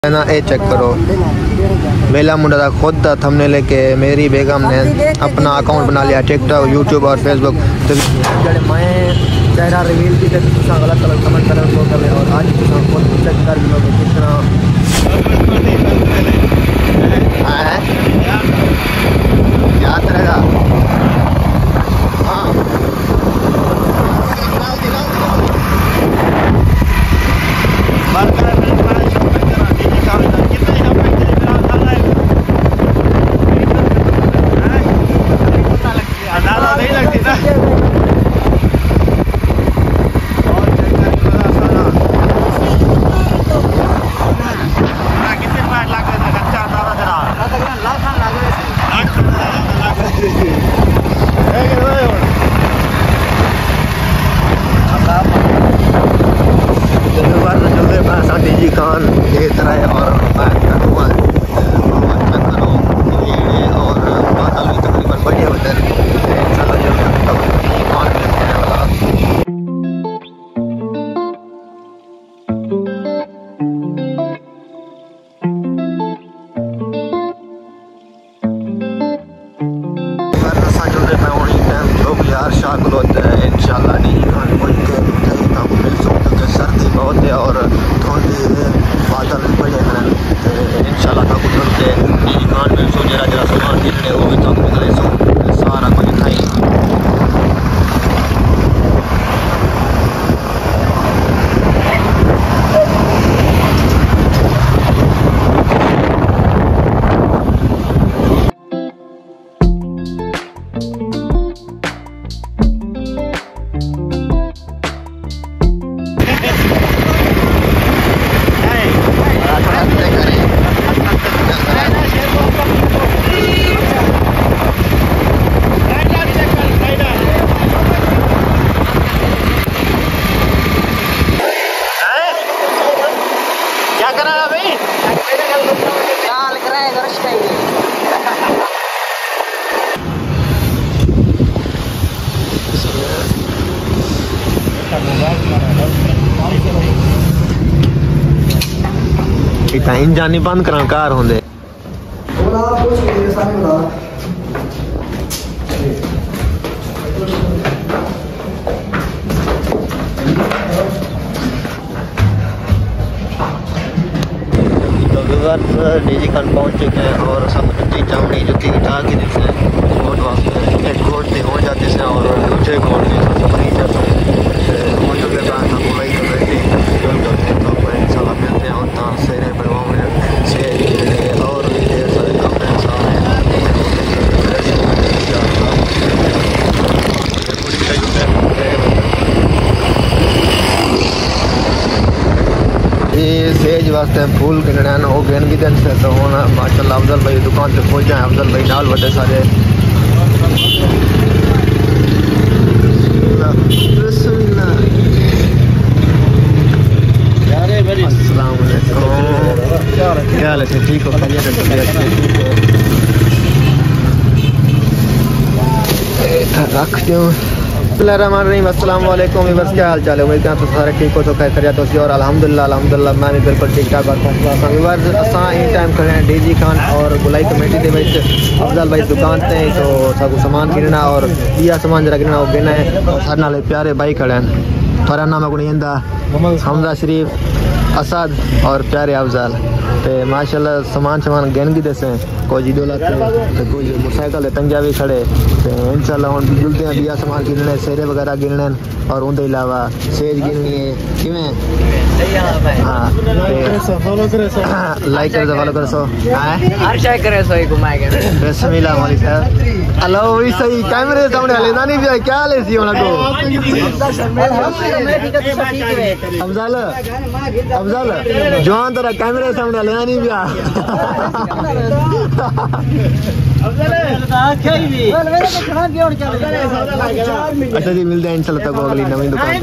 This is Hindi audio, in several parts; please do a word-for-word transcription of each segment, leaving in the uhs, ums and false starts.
ना ए चेक करो मेला मुंडा का खुद का थंबनेल लेके मेरी बेगम ने अपना अकाउंट बना लिया टिकटॉक यूट्यूब और फेसबुक। तो मैं चेहरा रिवील की गलत गलत कमेंट कर और आज खुद चेक कर कितना याद रहेगा। डीजी खान ये तरह और और बादल भी तकरीबन बढ़िया बदल यार शाह क्लोथ है इंशाल्लाह डीजी खान मुल्क के सर्दी बहुत है और बादल बढ़िया हैं इंशाल्लाह का कुछ उनके डीजी खान में सो जरा जरा सामान गिरने वो भी तो मिले सो सारा कुछ खाई। इतना इंजन नहीं बंद करा कार होंदे डीजी खान पहुंच चुके हैं और सब जुत्ती चामड़ी जुत्ती उठा के देते हैं कोट वास्ते एक कोट से हो जाते हैं और दूसरे कोट से सब नहीं जाते हैं हो चुके हैं हम वही कर रहे थे तो मैं इंशाल्लाह मिलते हैं और सेरे बनवाऊंगे से और भी ढेर सारे काम हैं सामने ये सेज वास्ते फूल गिनना वो गिन भी दिन से तो होना माशाल्लाह अफजल भाई दुकान पे पहुंच जाए अफजल भाई नाल बड़े सारे अस्सलाम वालेकुम क्या हाल है ठीक हो रख दो अस्सलाम वालेकुम व्यूअर्स क्या हाल चाल है उम्मीद करता सारे ठीक हो तो खैर खैरियत हो और अल्हम्दुलिल्लाह अल्हम्दुलिल्लाह मैं भी बिल्कुल ठीक ठाक और व्यूअर्स असां इन टाइम खड़े हैं डीजी खान और गुलाई कमेटी के विच अफजल भाई दुकान ते तो सब सामान गिनना और दिया सामान जरा गिनना वो गिनना है सारे नाल प्यारे भाई खड़े हैं थोड़ा नाम को नहीं हमजा शरीफ असद और प्यारे अफजल ते माशाल्लाह सामान सामान गिन भी दसे कोई जी दौलत ते कोई मोटरसाइकिल तंजा भी खड़े ते इंशाल्लाह हुन जुलते हैं दिया सामान गिनने सेरे वगैरह गिनने और उनके अलावा सेज गिननी है किवें हां फॉलो करे सो लाइक करे फॉलो करे सो हर शय करे सो घुमाए गए बिस्मिल्लाह मौली साहब हेलो भी सही कैमरे सामने लेना नहीं भी क्या ले सी होना को अफजल अफजल जवान तेरा कैमरे सामने लेना नहीं भी अच्छा जी मिलते हैं इंशाल्लाह तक अगली नवी दुकान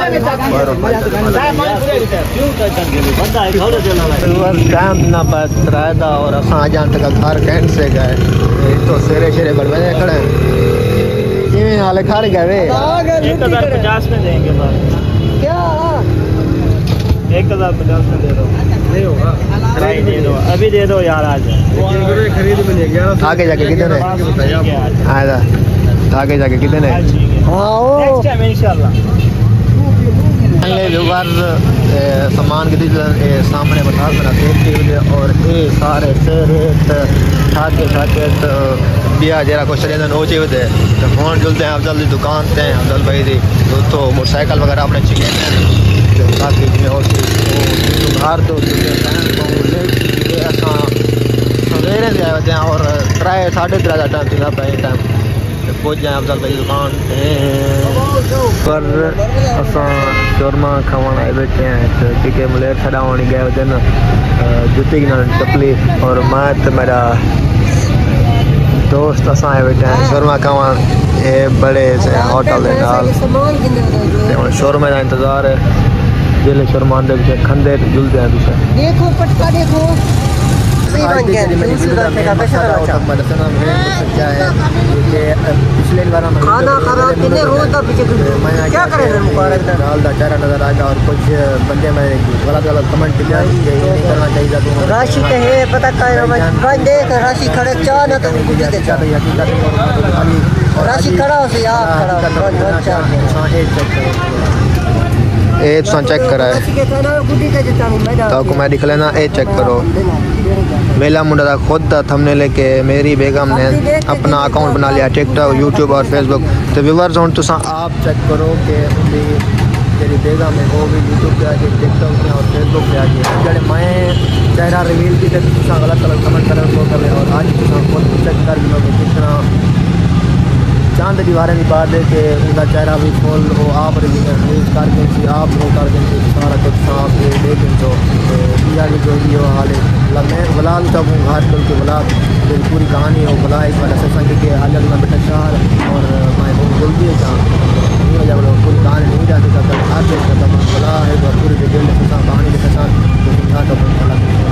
टाइम ना पाया और असा जान तक घर कैंट से गए तो सेरे शेरे बड़े खड़े किवें हाल खा गए एक हजार पचास में देंगे क्या एक हजार पचास में दे रहा हूँ। नहीं होगा, भाई दे दो, अभी दे दो यार आज। खरीद में नहीं गया। आगे जाके कितने आया? आगे जाके कितने? नेक्स्ट टाइम इंशाल्लाह। सामान के सामने बता मेरा देखते और ये सारे से रेट ठाके ठाके तो बिया जरा कुछ चले नोचे हुए तो फोन जुलते हैं अफजल की दुकान से अफजल भाई दी तो मोटरसाइकिल वगैरह अपने चाहिए ताकि जिमें हो बाहर तो सवेरे से आए होते हैं और त्रै साढ़े त्रै का टाइम थी पे टाइम पहुँच जाए अफजल भाई दुकान पर असां शोरमा खावन आए बैठे हैं तो क्योंकि मलेर छड़ावनी गए होते ना जुती की चपली और मैं तो मेरा दोस्त असां आए बैठे हैं शोरमा खावन ये बड़े से होटल के नाल शोरमे का इंतजार है जिले शोरमा दे पीछे खंदे जुलते हैं पीछे देखो पटका देखो क्या है पिछले बार खाना खराब कितने रोज का पीछे क्या करें दाल का चेहरा नजर आएगा और कुछ बंदे में गलत गलत कमेंट नहीं करना चाहिए राशि तो है पता कर देख राशि खड़े चाह ना तो राशि खड़ा हो से यार ए तुम चेक करा है तो मैं दिख लेना ए चेक करो मेला मुंडा का खुद का थंबनेल लेके मेरी बेगम ने अपना अकाउंट बना लिया टिकटॉक यूट्यूब और फेसबुक तो व्यूअर्स हूँ तुम आप चेक करो कि मेरी बेगम है वो भी यूट्यूब पे आके टिकटॉक में और फेसबुक पे आके जब मैं चेहरा रिवील की तुम गलत गलत कमेंट करें और आज तुम खुद चेक कर कितना चांद दीवारें की बात है कि उनका चेहरा भी फुल हो आप यूज करके आप वो करके सारा कुछ आप देख तो दिया की जो भी हो हाल है मैं बलाल तब हूँ घाट कर के बला पूरी कहानी हो बला इस बार ऐसा संग के हालत में बेटा शहर और मैं बहुत जल्दी है नहीं वजह बोलो पूरी कहानी नहीं जाती तब तक हाथ बला है पूरी डिटेल कहानी के साथ